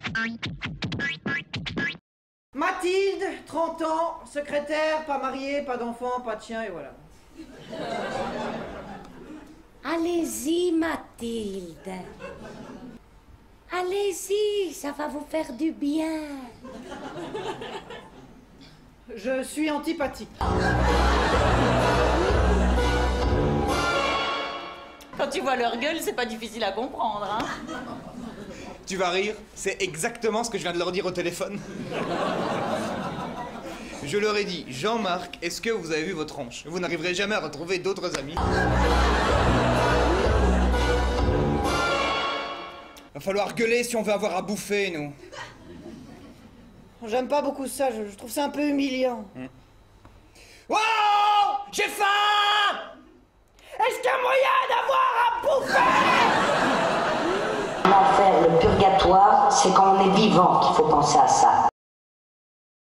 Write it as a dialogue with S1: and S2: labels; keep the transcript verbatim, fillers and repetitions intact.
S1: Mathilde, trente ans, secrétaire, pas mariée, pas d'enfant, pas de chien, et voilà.
S2: Allez-y, Mathilde. Allez-y, ça va vous faire du bien.
S1: Je suis antipathique.
S3: Quand tu vois leur gueule, c'est pas difficile à comprendre, hein.
S4: Tu vas rire, c'est exactement ce que je viens de leur dire au téléphone. Je leur ai dit, Jean-Marc, est-ce que vous avez vu votre hanche? Vous n'arriverez jamais à retrouver d'autres amis. Va falloir gueuler si on veut avoir à bouffer, nous.
S1: J'aime pas beaucoup ça, je, je trouve ça un peu humiliant.
S4: Mmh. Oh, j'ai faim!
S1: Est-ce qu'il y a moyen d'avoir à bouffer?
S5: L'enfer, le purgatoire, c'est quand on est vivant qu'il faut penser à ça.